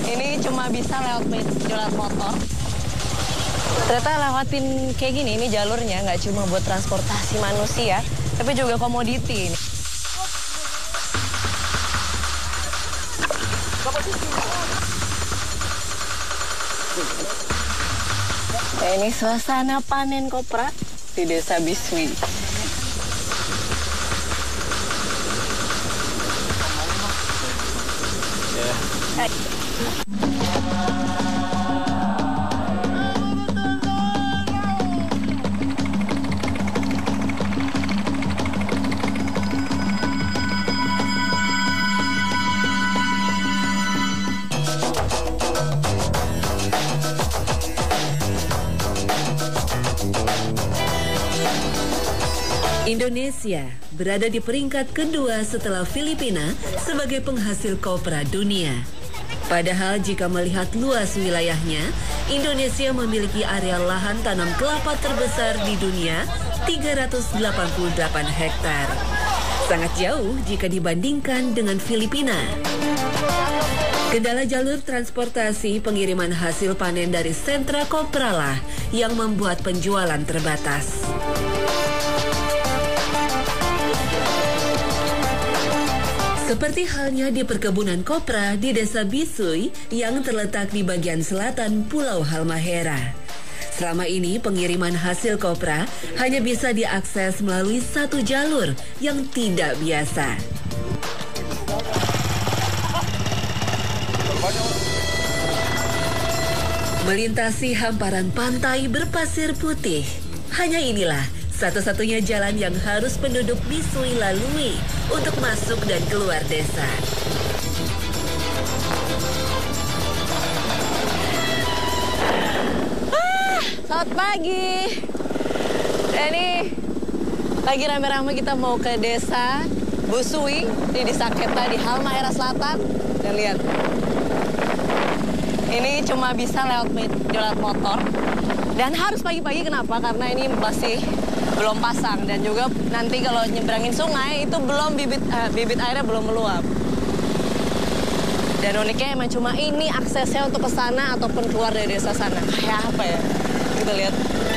Ini cuma bisa lewat motor. Ternyata lewatin kayak gini, ini jalurnya nggak cuma buat transportasi manusia, tapi juga komoditi. Ini suasana panen kopra di Desa Bisui. Indonesia berada di peringkat kedua setelah Filipina sebagai penghasil kopra dunia. Padahal jika melihat luas wilayahnya, Indonesia memiliki area lahan tanam kelapa terbesar di dunia, 388 hektar. Sangat jauh jika dibandingkan dengan Filipina. Kendala jalur transportasi pengiriman hasil panen dari sentra kopra lah yang membuat penjualan terbatas. Seperti halnya di perkebunan kopra di Desa Bisui yang terletak di bagian selatan Pulau Halmahera. Selama ini pengiriman hasil kopra hanya bisa diakses melalui satu jalur yang tidak biasa. Melintasi hamparan pantai berpasir putih, hanya inilah satu-satunya jalan yang harus penduduk Bisui lalui untuk masuk dan keluar desa. Selamat pagi. Ini lagi rame-rame kita mau ke Desa Bisui di Desa Keta di Halmahera Selatan. Dan lihat, ini cuma bisa lewat motor. Dan harus pagi-pagi, kenapa? Karena ini masih belum pasang, dan juga nanti kalau nyebrangin sungai itu belum bibit airnya belum meluap. Dan uniknya emang cuma ini aksesnya untuk ke sana ataupun keluar dari desa sana. Kayak apa ya? Kita lihat.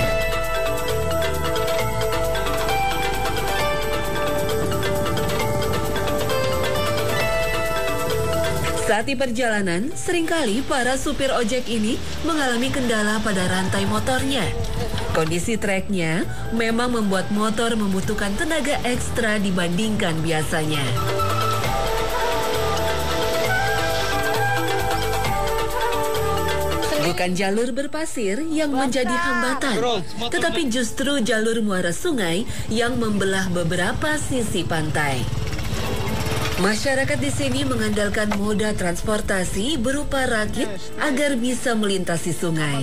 Saat di perjalanan, seringkali para supir ojek ini mengalami kendala pada rantai motornya. Kondisi treknya memang membuat motor membutuhkan tenaga ekstra dibandingkan biasanya. Bukan jalur berpasir yang menjadi hambatan, tetapi justru jalur muara sungai yang membelah beberapa sisi pantai. Masyarakat di sini mengandalkan moda transportasi berupa rakit agar bisa melintasi sungai.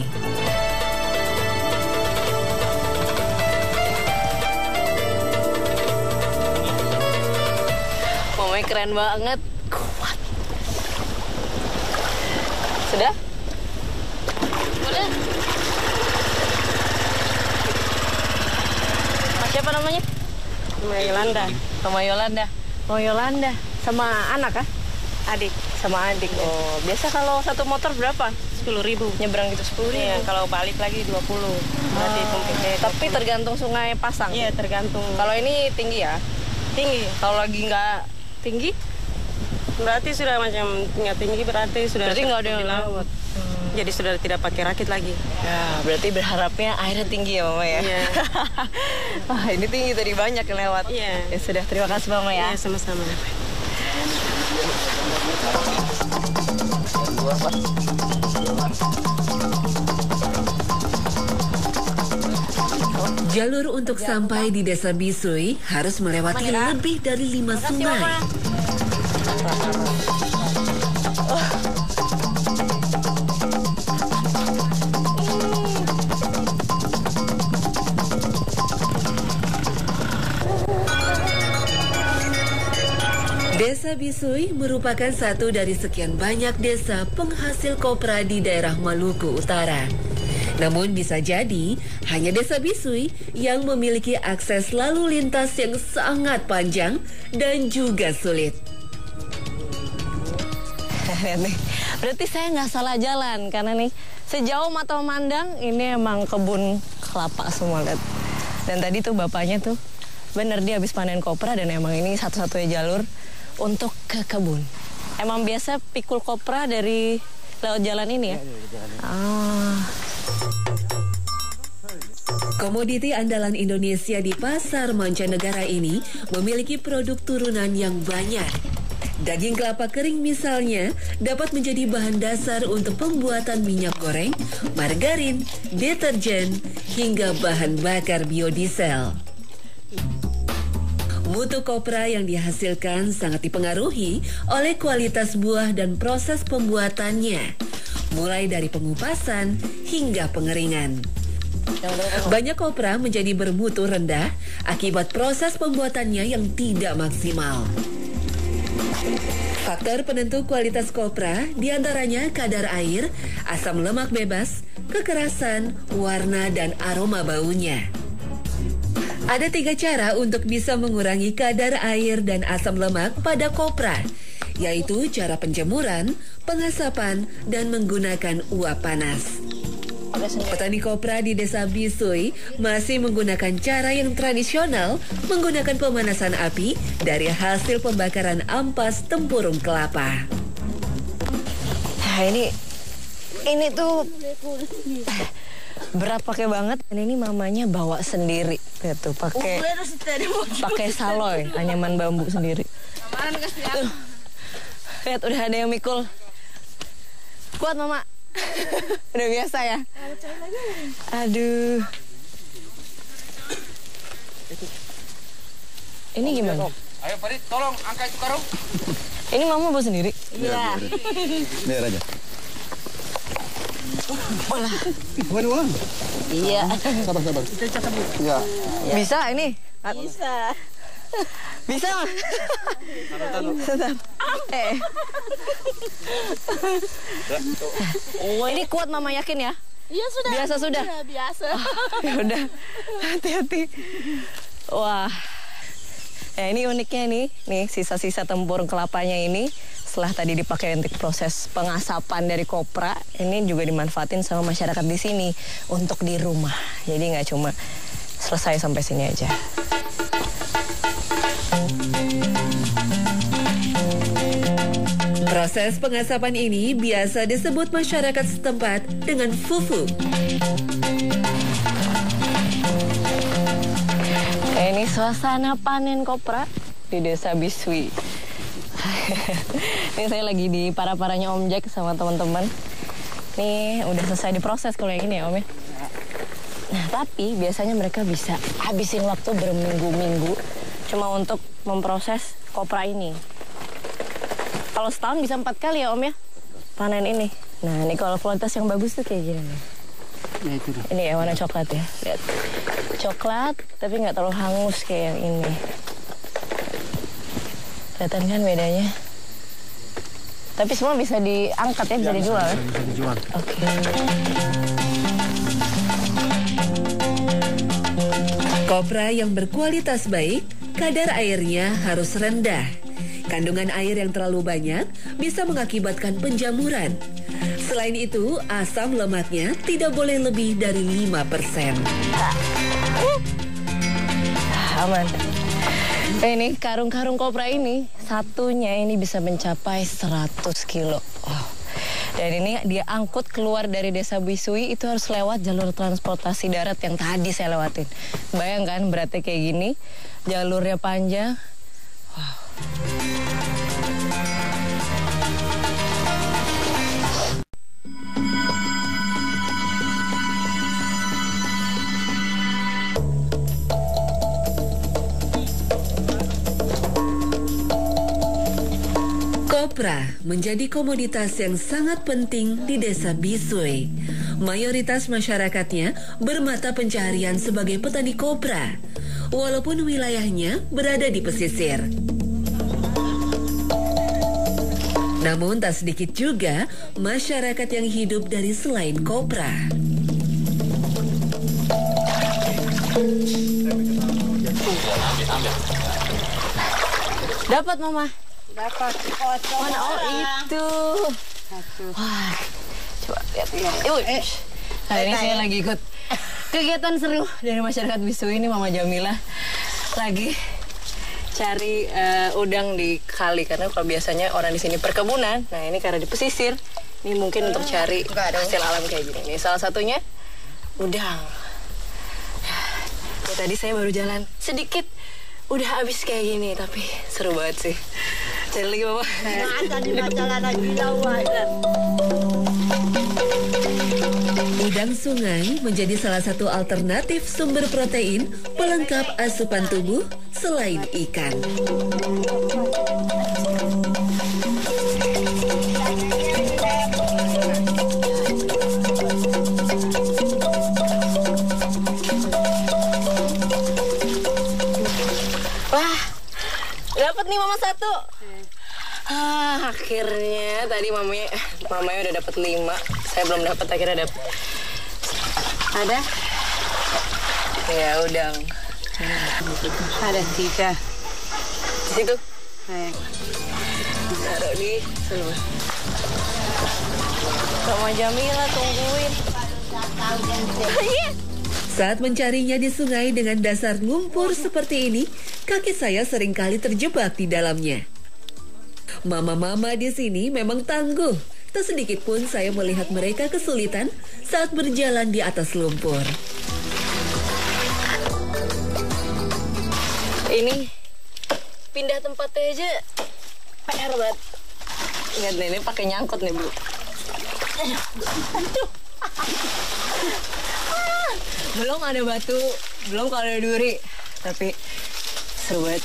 Momenya keren banget, kuat. Sudah? Udah. Siapa namanya? Mama Yolanda. Mama Yolanda. Mama Yolanda. Sama anak kah? Adik. Sama adik. Oh, biasa kalau satu motor berapa? 10.000. Nyebrang gitu 10.000. Iya, kalau balik lagi 20. Berarti mungkin tapi tergantung sungai pasang. Iya, tergantung. Kalau ini tinggi ya? Tinggi. Kalau lagi nggak tinggi? Berarti sudah macam nggak tinggi, berarti sudah nggak ada yang di laut. Jadi sudah tidak pakai rakit lagi. Ya, berarti berharapnya airnya tinggi ya Mama ya? Iya. Wah, ini tinggi tadi, banyak yang lewat. Iya. Ya sudah, terima kasih Mama ya. Iya, sama-sama. Jalur untuk sampai di Desa Bisui harus melewati lebih dari 5 sungai. Desa Bisui merupakan satu dari sekian banyak desa penghasil kopra di daerah Maluku Utara. Namun bisa jadi hanya Desa Bisui yang memiliki akses lalu lintas yang sangat panjang dan juga sulit. Berarti saya nggak salah jalan, karena nih sejauh mata memandang ini emang kebun kelapa semua, lihat. Dan tadi tuh bapaknya tuh bener dia habis panen kopra, dan emang ini satu-satunya jalur untuk ke kebun. Emang biasa pikul kopra dari lewat jalan ini ya? Komoditi andalan Indonesia di pasar mancanegara ini memiliki produk turunan yang banyak. Daging kelapa kering misalnya dapat menjadi bahan dasar untuk pembuatan minyak goreng, margarin, deterjen, hingga bahan bakar biodiesel. Mutu kopra yang dihasilkan sangat dipengaruhi oleh kualitas buah dan proses pembuatannya, mulai dari pengupasan hingga pengeringan. Banyak kopra menjadi bermutu rendah akibat proses pembuatannya yang tidak maksimal. Faktor penentu kualitas kopra diantaranya kadar air, asam lemak bebas, kekerasan, warna, dan aroma baunya. Ada 3 cara untuk bisa mengurangi kadar air dan asam lemak pada kopra, yaitu cara penjemuran, pengasapan, dan menggunakan uap panas. Petani kopra di Desa Bisui masih menggunakan cara yang tradisional menggunakan pemanasan api dari hasil pembakaran ampas tempurung kelapa. Nah, ini tuh berat pakai banget, dan ini mamanya bawa sendiri, lihat tuh pakai saloy, anyaman bambu sendiri. Tuh, lihat udah ada yang mikul. Kuat mama. Udah biasa ya. Aduh. Ini gimana? Ayo Farid, tolong angkat itu karung. Ini mama bawa sendiri? Iya. Biar aja. Olah. Bukan. Iya. Sabar. Iya. Bisa ini? Bisa. Bisa mah? Sebentar. Oh, ini kuat mama, yakin ya? Iya sudah. Biasa sudah? Biasa. Ya udah, hati-hati. Wah. Ini uniknya nih sisa-sisa tempurung kelapanya ini setelah tadi dipakai untuk proses pengasapan dari kopra, ini juga dimanfaatin sama masyarakat di sini untuk di rumah. Jadi nggak cuma selesai sampai sini aja. Proses pengasapan ini biasa disebut masyarakat setempat dengan fufu. Ini suasana panen kopra di Desa Bisui. Ini saya lagi di para-paranya Om Jack sama teman-teman. Nih udah selesai diproses kalau yang ini ya Om ya. Nah tapi biasanya mereka bisa habisin waktu berminggu-minggu cuma untuk memproses kopra ini. Kalau setahun bisa 4 kali ya Om ya panen ini. Nah ini kalau kualitas yang bagus tuh kayak gini nih. Ini ya warna coklat ya. Lihat. Coklat tapi nggak terlalu hangus kayak yang ini. Kelihatan kan bedanya? Tapi semua bisa diangkat ya, bisa dijual. Bisa dijual. Oke. Kopra yang berkualitas baik, kadar airnya harus rendah. Kandungan air yang terlalu banyak bisa mengakibatkan penjamuran. Selain itu, asam lemaknya tidak boleh lebih dari 5%. Aman. Ini karung-karung kopra ini, satunya ini bisa mencapai 100 kilo. Wow. Dan ini dia angkut keluar dari Desa Bisui, itu harus lewat jalur transportasi darat yang tadi saya lewatin. Bayangkan beratnya kayak gini, jalurnya panjang. Wow. Kopra menjadi komoditas yang sangat penting di Desa Bisui. Mayoritas masyarakatnya bermata pencaharian sebagai petani kopra, walaupun wilayahnya berada di pesisir. Namun tak sedikit juga masyarakat yang hidup dari selain kopra. Dapat Mama? Dapat. Mana? Oh itu. Wah, coba lihat. Nah, ini saya lagi ikut kegiatan seru dari masyarakat Bisu ini. Mama Jamila lagi cari udang di kali, karena kalau biasanya orang di sini perkebunan. Nah, ini karena di pesisir, ini mungkin untuk cari hasil alam kayak gini. Ini salah satunya udang. Ya, tadi saya baru jalan sedikit, udah habis kayak gini, tapi seru banget sih. Cari lagi, Mama. Udang sungai menjadi salah satu alternatif sumber protein pelengkap asupan tubuh selain ikan. Wah, dapat nih Mama satu. Akhirnya tadi mamanya udah dapat 5. Saya belum dapat, akhirnya dapat. Ada? Ya, udang. Ada 3. Di situ? Taruh di sana. Mama Jamila tungguin. Saat mencarinya di sungai dengan dasar lumpur seperti ini, kaki saya seringkali terjebak di dalamnya. Mama-mama di sini memang tangguh. Tak sedikit pun saya melihat mereka kesulitan saat berjalan di atas lumpur. Ini pindah tempatnya aja PR banget. Ingat nih, ini pakai nyangkut nih, Bu. Belum ada batu, belum kalau ada duri, tapi seru banget.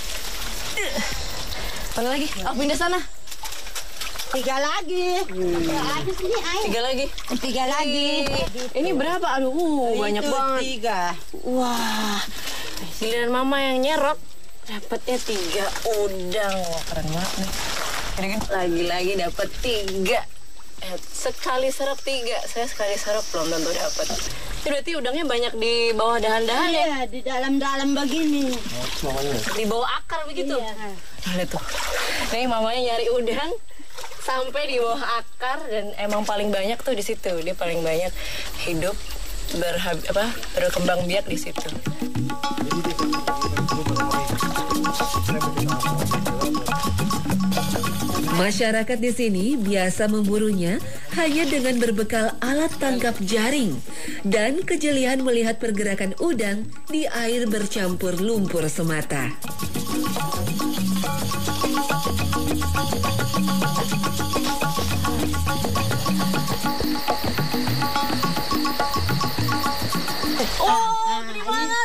Mana lagi? Oh, pindah sana. 3 lagi. 3 lagi. 3 lagi. Ini berapa? Aduh, banyak banget. 3. Wah, giliran Mama yang nyerok, dapatnya 3 udang. Wah, keren banget nih. Lagi-lagi dapat 3. Sekali serok 3. Saya sekali serok belum tentu dapat. Berarti udangnya banyak di bawah dahan-dahan ya? Iya, di dalam-dalam begini. Di bawah akar begitu? Iya. Nah, tuh. Nih mamanya nyari udang sampai di bawah akar, dan emang paling banyak tuh di situ. Dia paling banyak hidup berkembang biak di situ. Masyarakat di sini biasa memburunya hanya dengan berbekal alat tangkap jaring dan kejelian melihat pergerakan udang di air bercampur lumpur semata. Oh, gede banget.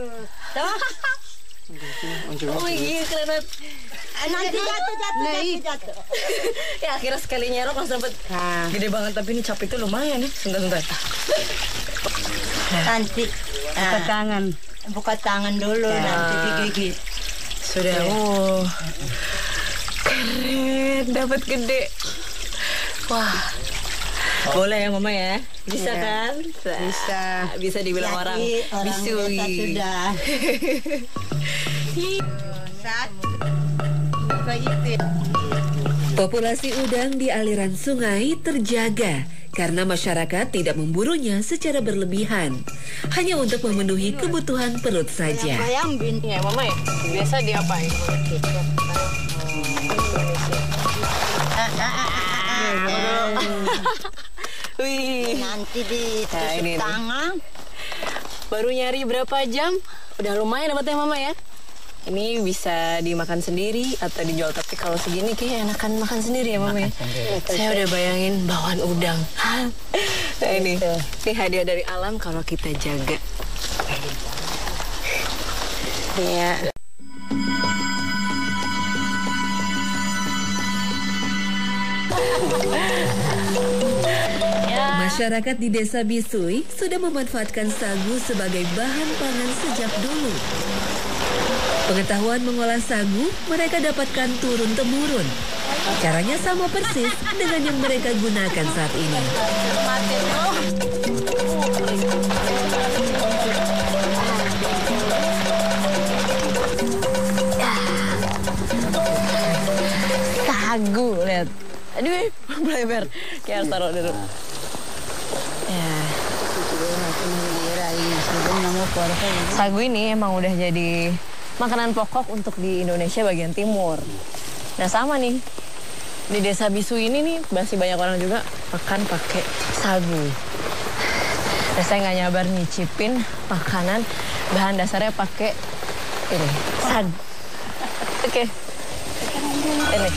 Oh iya, keren banget. Nanti jatuh. Ya, akhirnya sekali nyerok langsung dapet. Gede banget, tapi ini capitnya lumayan ya. Sebentar. Nanti buka tangan. Buka tangan dulu, nanti digigit. Sudah. Oh, keren, dapat gede. Wah, boleh ya Mama ya? Bisa kan? Bisa. Bisa dibilang orang bisui. Sudah. Populasi udang di aliran sungai terjaga karena masyarakat tidak memburunya secara berlebihan, hanya untuk memenuhi kebutuhan perut saja. Bayang binti Ya Mama ya, biasa diapain? Wih, nanti ditusuk ini tangan. baru nyari berapa jam, udah lumayan dapatnya Mama ya. Ini bisa dimakan sendiri atau dijual, tapi kalau segini kayaknya enakan makan sendiri ya Mama ya. Saya udah bayangin bawaan udang. Nah ini hadiah dari alam kalau kita jaga. Ya. Masyarakat di Desa Bisui sudah memanfaatkan sagu sebagai bahan pangan sejak dulu. Pengetahuan mengolah sagu mereka dapatkan turun-temurun. Caranya sama persis dengan yang mereka gunakan saat ini. Sagu, lihat. Aduh, bleber. Kayak harus taruh dulu. Ya. Sagu ini emang udah jadi makanan pokok untuk di Indonesia bagian timur. Nah sama nih, di desa Bisu ini nih masih banyak orang juga makan pakai sagu. Nah, saya nggak nyabar nyicipin makanan bahan dasarnya pakai ini sagu. Oke. Ini.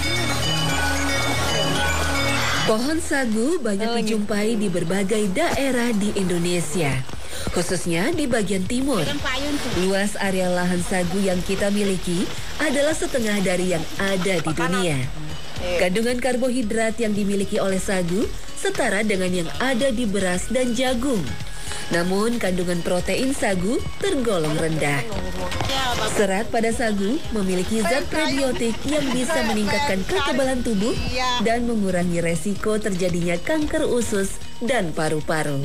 Pohon sagu banyak dijumpai di berbagai daerah di Indonesia, khususnya di bagian timur. Luas area lahan sagu yang kita miliki adalah setengah dari yang ada di dunia. Kandungan karbohidrat yang dimiliki oleh sagu setara dengan yang ada di beras dan jagung. Namun kandungan protein sagu tergolong rendah. Serat pada sagu memiliki zat prebiotik yang bisa meningkatkan kekebalan tubuh dan mengurangi resiko terjadinya kanker usus dan paru-paru.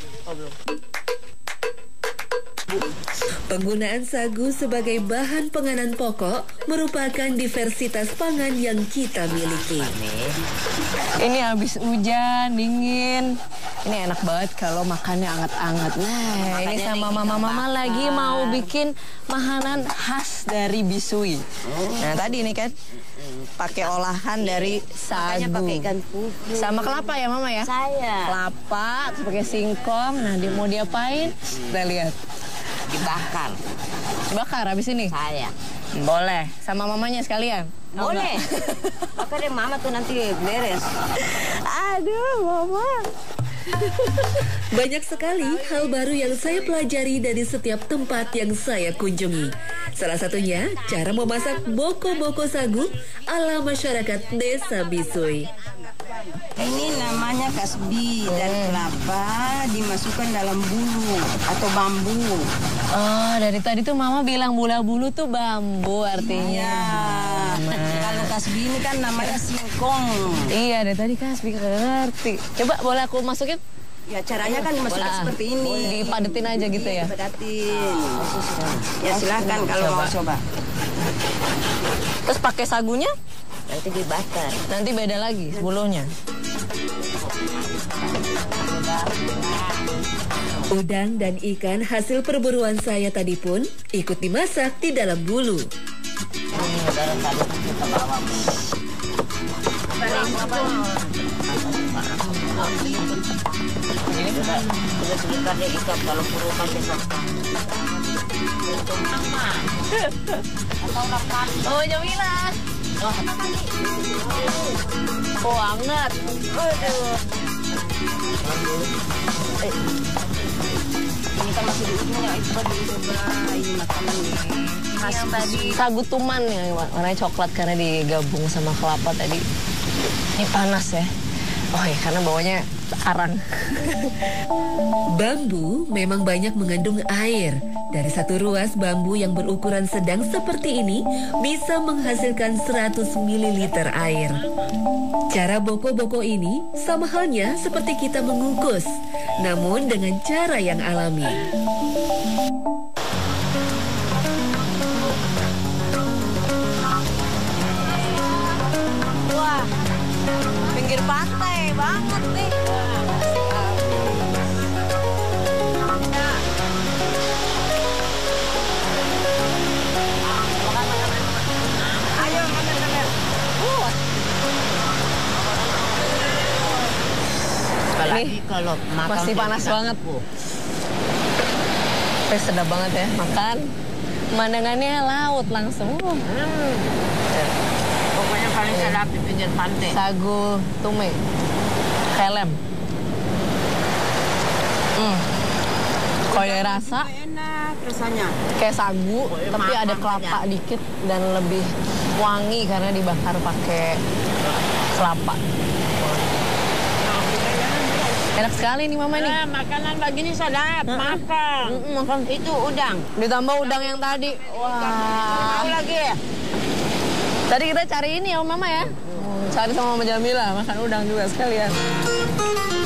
Penggunaan sagu sebagai bahan penganan pokok merupakan diversitas pangan yang kita miliki. Ini habis hujan, dingin. Ini enak banget kalau makannya anget-anget. Nah, ini sama mama-mama lagi mau bikin makanan khas dari Bisui. Nah, tadi ini kan pakai olahan dari sagu. Pakai ikan putih. Sama kelapa ya, Mama ya? Saya. Kelapa, terus pakai singkong. Nah, mau diapain? Kita lihat. Dibakar. Bakar habis ini? Saya. Boleh. Sama mamanya sekalian? Boleh. Bakar deh mama tuh nanti beres. Aduh, Mama. Banyak sekali hal baru yang saya pelajari dari setiap tempat yang saya kunjungi. Salah satunya cara memasak boko-boko sagu ala masyarakat desa Bisui. Ini namanya kasbi dan kelapa dimasukkan dalam bulu atau bambu. Oh, dari tadi tuh Mama bilang bulu tuh bambu artinya. Kalau kasbi ini kan namanya singkong. Iya, dari tadi kan speaker ngerti. Coba boleh aku masukin? Ya caranya kan dimasukkan seperti ini. Dipadetin aja gitu ya? Dipadetin. Ya silahkan kalau mau coba. Terus pakai sagunya? Nanti dibakar. Nanti beda lagi bulunya. Udang dan ikan hasil perburuan saya tadi pun ikut dimasak di dalam bulu. Oh, Jamila. Oh, hangat. Aduh. Ini kan masih diutuhnya, itu dicoba. Ini makanan khas Yang tadi sagu tuman ya, warnanya coklat karena digabung sama kelapa tadi. Ini panas ya. Oh ya, karena bawanya arang. Bambu memang banyak mengandung air. Dari satu ruas bambu yang berukuran sedang seperti ini bisa menghasilkan 100 ml air. Cara boko-boko ini sama halnya seperti kita mengukus, namun dengan cara yang alami. Wah, pinggir pantai banget nih. Apalagi kalau makan Masih panas banget. Tapi sedap banget ya makan. Pemandangannya laut langsung. Pokoknya paling sedap di pinggir pantai. Sagu tume. Kelem. Kalau dari rasa Enak rasanya. kayak sagu, tapi ada makan kelapa aja. dikit dan lebih wangi karena dibakar pakai kelapa. Enak sekali nih Mama nih. Makanan begini sedap. Makan. Makan. Itu udang. Ditambah udang yang tadi. Wah. Mau lagi ya? Tadi kita cari ini ya Mama ya. Cari sama Mama Jamila, makan udang juga sekalian.